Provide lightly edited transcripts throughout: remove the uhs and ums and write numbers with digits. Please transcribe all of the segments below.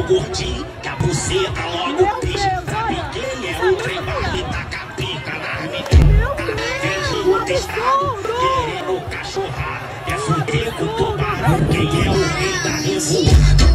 gordinho, que a buceta logo picha. Sabe quem é o trem bala e taca a pica nas meninas. Vem de outro estado, querendo cachorrada. Quer fuder com o tubarão, quem é o rei da revoada.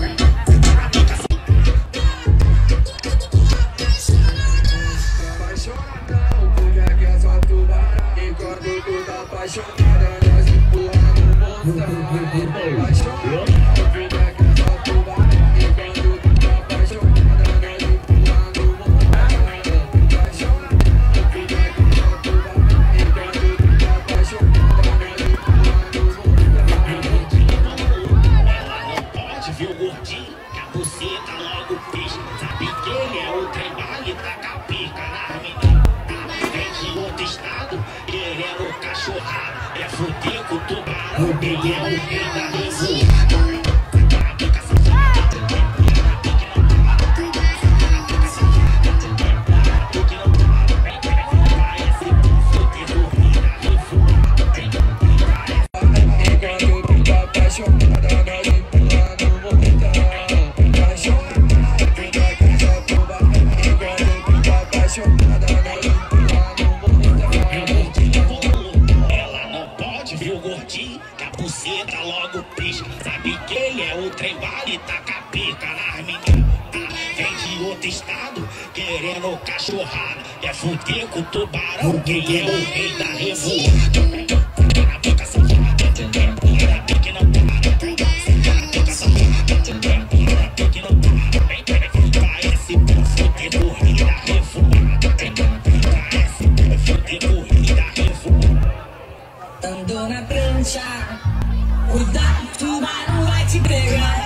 Apaixonada, nós empurrando monstro. Apaixonada, vida que é só tubarão. E quando tu tá apaixonada, nós empurrando monstro. Apaixonada, vida que é só tubarão. E quando tu tá apaixonada, nós empurrando monstro. Ela não pode ver o gordinho, que a buceta logo picha. Sabe quem é o trem bala e taca a pica nas meninas. Vem de outro estado, querendo cachorrada. É fuder com o tubarão, quem é o rei da revoada. Enquanto tu tá apaixonada, nós empurrando monstro. Apaixonada, vida que é só tubarão. Enquanto tu tá apaixonada, nós empurrando monstro. Ela não pode ver o gordinho, que a buceta logo picha. Sabe quem é o trem bala e taca a pica nas meninas. Vem de outro estado, querendo cachorrada. Quer fuder com o tubarão, quem é o rei da revoada. Na boca safada, empurra que não para. Na boca safada, empurra que não para. Parece bom fuder corrida revoada. Parece bom fuder corrida revoada. Andou na prancha, cuidado, tubarão vai te pegar.